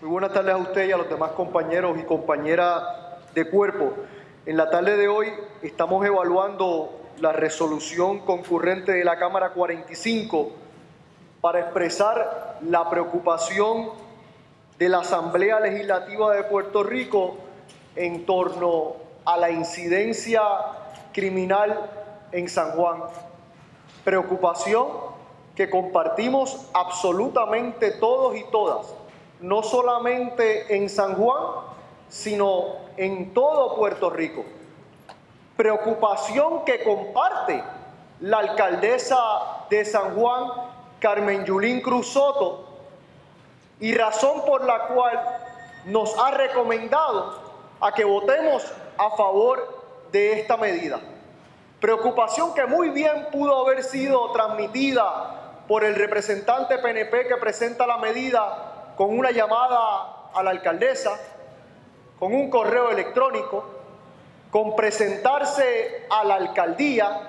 Muy buenas tardes a usted y a los demás compañeros y compañeras de cuerpo. En la tarde de hoy estamos evaluando la resolución concurrente de la Cámara 45 para expresar la preocupación de la Asamblea Legislativa de Puerto Rico en torno a la incidencia criminal en San Juan. Preocupación que compartimos absolutamente todos y todas, no solamente en San Juan, sino en todo Puerto Rico. Preocupación que comparte la alcaldesa de San Juan, Carmen Yulín Cruz Soto, y razón por la cual nos ha recomendado a que votemos a favor de esta medida. Preocupación que muy bien pudo haber sido transmitida por el representante PNP que presenta la medida con una llamada a la alcaldesa, con un correo electrónico, con presentarse a la alcaldía,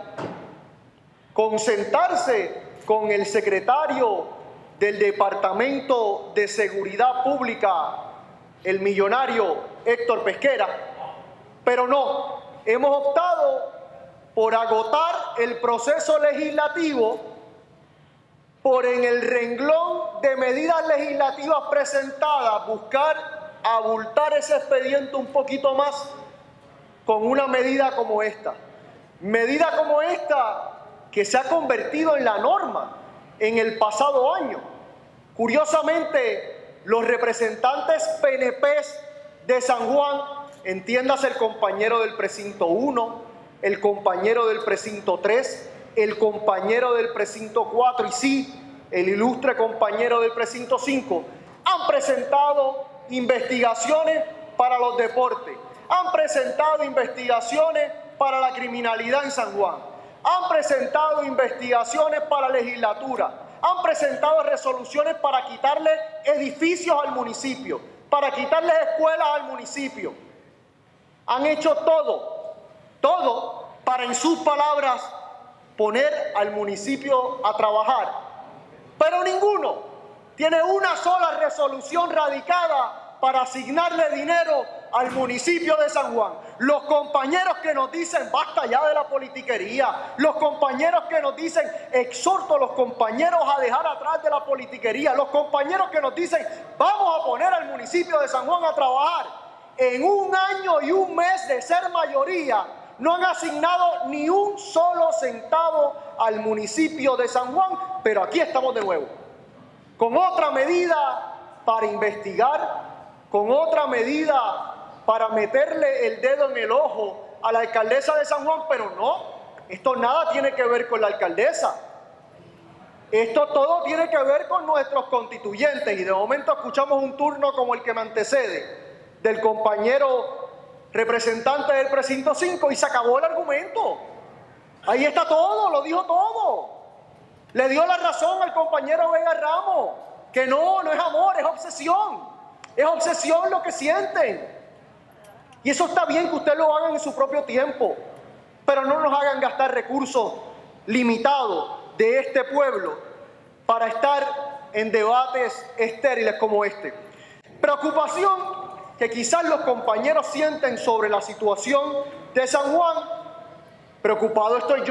con sentarse con el secretario del Departamento de Seguridad Pública, el millonario Héctor Pesquera, pero no, hemos optado por agotar el proceso legislativo, por en el renglón de medidas legislativas presentadas buscar abultar ese expediente un poquito más con una medida como esta. Medida como esta que se ha convertido en la norma en el pasado año. Curiosamente, los representantes PNPs de San Juan, entiéndase el compañero del precinto 1, el compañero del precinto 3, el compañero del precinto 4 y sí, el ilustre compañero del precinto 5, han presentado investigaciones para los deportes, han presentado investigaciones para la criminalidad en San Juan, han presentado investigaciones para la legislatura, han presentado resoluciones para quitarle edificios al municipio, para quitarle escuelas al municipio. Han hecho todo para, en sus palabras, poner al municipio a trabajar. Pero ninguno tiene una sola resolución radicada para asignarle dinero al municipio de San Juan. Los compañeros que nos dicen basta ya de la politiquería, los compañeros que nos dicen exhorto a los compañeros a dejar atrás de la politiquería, los compañeros que nos dicen vamos a poner al municipio de San Juan a trabajar, en un año y un mes de ser mayoría no han asignado ni un solo centavo al municipio de San Juan, pero aquí estamos de nuevo, con otra medida para investigar, con otra medida para meterle el dedo en el ojo a la alcaldesa de San Juan, pero no, esto nada tiene que ver con la alcaldesa. Esto todo tiene que ver con nuestros constituyentes, y de momento escuchamos un turno como el que me antecede, del compañero representante del precinto 5, y se acabó el argumento. Ahí está todo, lo dijo todo. Le dio la razón al compañero Vega Ramos, que no es amor, es obsesión. Es obsesión lo que sienten. Y eso está bien que ustedes lo hagan en su propio tiempo, pero no nos hagan gastar recursos limitados de este pueblo para estar en debates estériles como este. Preocupación que quizás los compañeros sienten sobre la situación de San Juan. Preocupado estoy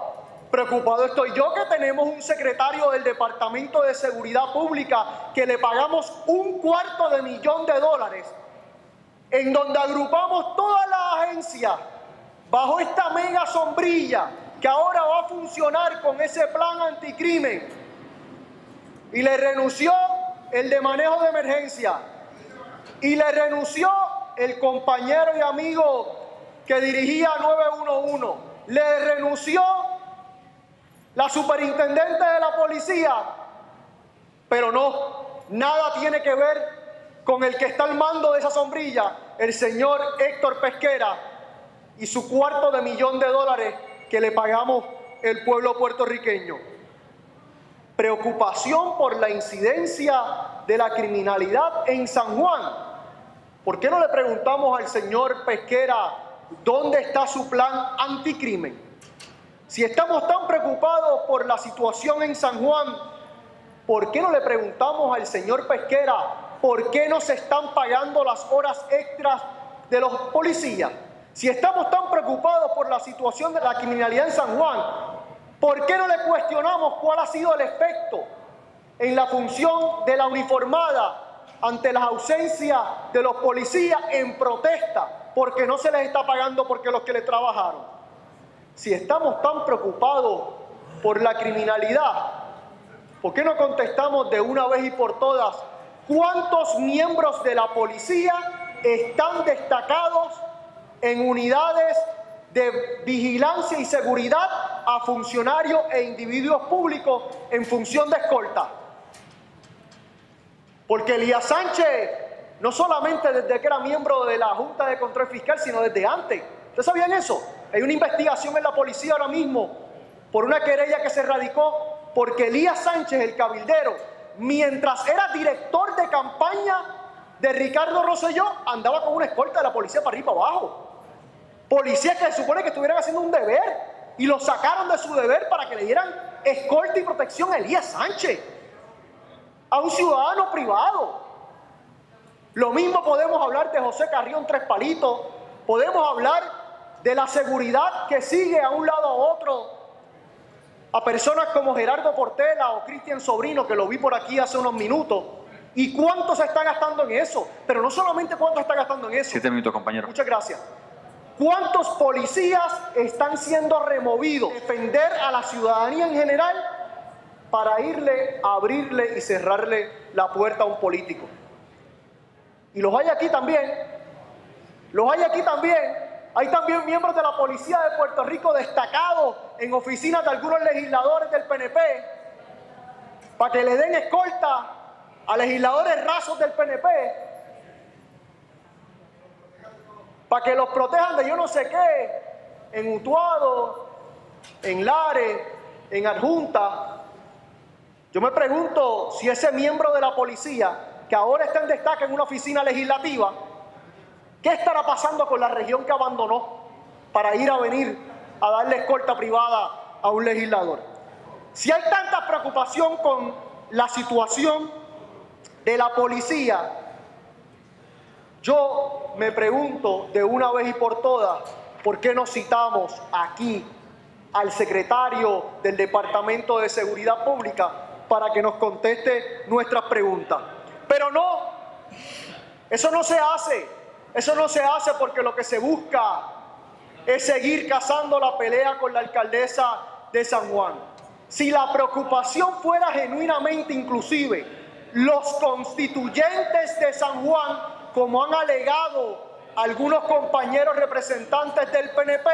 yo que tenemos un secretario del Departamento de Seguridad Pública que le pagamos $250,000, en donde agrupamos todas las agencias bajo esta mega sombrilla que ahora va a funcionar con ese plan anticrimen. Y le renunció el de manejo de emergencia, y le renunció el compañero y amigo que dirigía 911, le renunció la superintendente de la policía, pero no, nada tiene que ver con el que está al mando de esa sombrilla, el señor Héctor Pesquera, y su $250,000 que le pagamos el pueblo puertorriqueño. Preocupación por la incidencia de la criminalidad en San Juan. ¿Por qué no le preguntamos al señor Pesquera dónde está su plan anticrimen? Si estamos tan preocupados por la situación en San Juan, ¿por qué no le preguntamos al señor Pesquera ¿por qué no se están pagando las horas extras de los policías? Si estamos tan preocupados por la situación de la criminalidad en San Juan, ¿por qué no le cuestionamos cuál ha sido el efecto en la función de la uniformada ante las ausencias de los policías en protesta porque no se les está pagando porque los que le trabajaron? Si estamos tan preocupados por la criminalidad, ¿por qué no contestamos de una vez y por todas cuántos miembros de la policía están destacados en unidades de vigilancia y seguridad a funcionarios e individuos públicos en función de escolta? Porque Elías Sánchez, no solamente desde que era miembro de la Junta de Control Fiscal, sino desde antes. ¿Ustedes sabían eso? Hay una investigación en la policía ahora mismo por una querella que se radicó porque Elías Sánchez, el cabildero, mientras era director de campaña de Ricardo Rosselló, andaba con una escolta de la policía para arriba y para abajo. Policías que se supone que estuvieran haciendo un deber y lo sacaron de su deber para que le dieran escolta y protección a Elías Sánchez, a un ciudadano privado. Lo mismo podemos hablar de José Carrión Tres Palitos, podemos hablar de la seguridad que sigue a un lado a otro a personas como Gerardo Portela o Cristian Sobrino, que lo vi por aquí hace unos minutos. ¿Y cuánto se está gastando en eso? Pero no solamente cuánto se está gastando en eso. 7 minutos, compañero. Muchas gracias. ¿Cuántos policías están siendo removidos? Defender a la ciudadanía en general para irle, abrirle y cerrarle la puerta a un político. Y los hay aquí también. Los hay aquí también. Hay también miembros de la Policía de Puerto Rico destacados en oficinas de algunos legisladores del PNP para que le den escolta a legisladores rasos del PNP, para que los protejan de yo no sé qué, en Utuado, en Lares, en Adjunta. Yo me pregunto si ese miembro de la policía, que ahora está en destaque en una oficina legislativa, ¿qué estará pasando con la región que abandonó para ir a venir a darle escolta privada a un legislador? Si hay tanta preocupación con la situación de la policía, yo me pregunto de una vez y por todas, ¿por qué no citamos aquí al secretario del Departamento de Seguridad Pública para que nos conteste nuestras preguntas? Pero no, eso no se hace. Eso no se hace porque lo que se busca es seguir cazando la pelea con la alcaldesa de San Juan. Si la preocupación fuera genuinamente inclusive, los constituyentes de San Juan, como han alegado algunos compañeros representantes del PNP,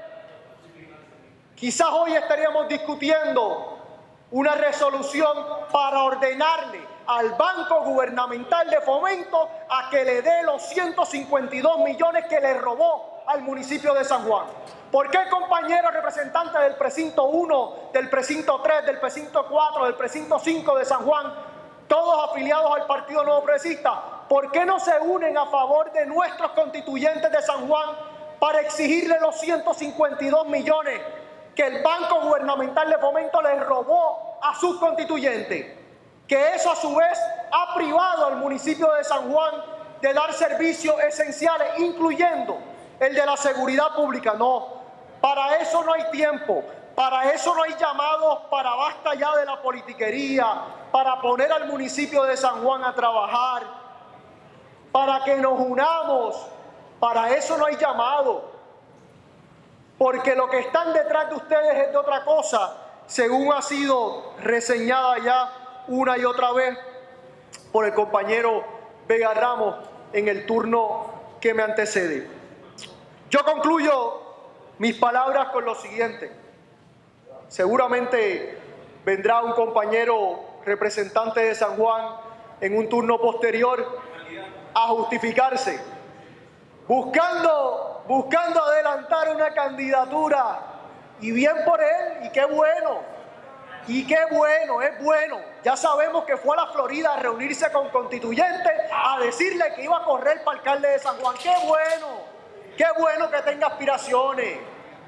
quizás hoy estaríamos discutiendo una resolución para ordenarle al Banco Gubernamental de Fomento a que le dé los 152 millones que le robó al municipio de San Juan. ¿Por qué compañeros representantes del precinto 1, del precinto 3, del precinto 4, del precinto 5 de San Juan, todos afiliados al Partido Nuevo Progresista, por qué no se unen a favor de nuestros constituyentes de San Juan para exigirle los 152 millones que el Banco Gubernamental de Fomento les robó a sus constituyentes? Que eso a su vez ha privado al municipio de San Juan de dar servicios esenciales, incluyendo el de la seguridad pública. No, para eso no hay tiempo, para eso no hay llamados para basta ya de la politiquería, para poner al municipio de San Juan a trabajar, para que nos unamos, para eso no hay llamado, porque lo que están detrás de ustedes es de otra cosa, según ha sido reseñada ya una y otra vez por el compañero Vega Ramos en el turno que me antecede. Yo concluyo mis palabras con lo siguiente. Seguramente vendrá un compañero representante de San Juan en un turno posterior a justificarse, buscando adelantar una candidatura, y bien por él, y qué bueno. Y qué bueno, es bueno. Ya sabemos que fue a la Florida a reunirse con constituyentes, a decirle que iba a correr para alcalde de San Juan. Qué bueno que tenga aspiraciones.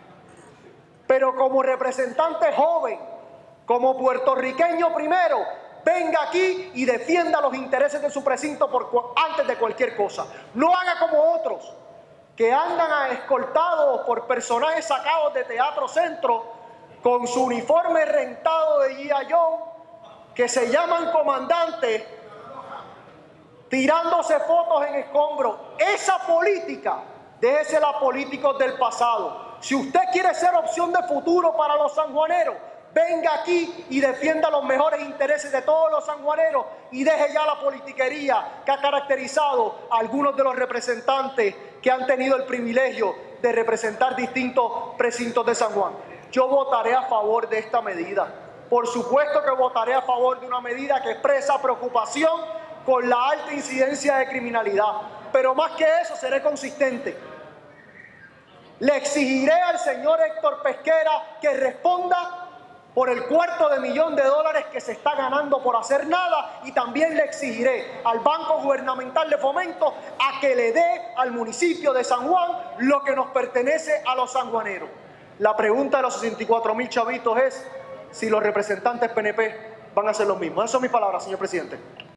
Pero como representante joven, como puertorriqueño primero, venga aquí y defienda los intereses de su precinto antes de cualquier cosa. No haga como otros que andan escoltados por personajes sacados de Teatro Centro con su uniforme rentado de G.I. Joe, que se llaman comandantes, tirándose fotos en escombros. Esa política, déjesela a políticos del pasado. Si usted quiere ser opción de futuro para los sanjuaneros, venga aquí y defienda los mejores intereses de todos los sanjuaneros y deje ya la politiquería que ha caracterizado a algunos de los representantes que han tenido el privilegio de representar distintos precintos de San Juan. Yo votaré a favor de esta medida. Por supuesto que votaré a favor de una medida que expresa preocupación con la alta incidencia de criminalidad. Pero más que eso, seré consistente. Le exigiré al señor Héctor Pesquera que responda por el $250,000 que se está ganando por hacer nada, y también le exigiré al Banco Gubernamental de Fomento a que le dé al municipio de San Juan lo que nos pertenece a los sanjuaneros. La pregunta de los 64,000 chavitos es si los representantes PNP van a hacer lo mismo. Esas son mis palabras, señor presidente.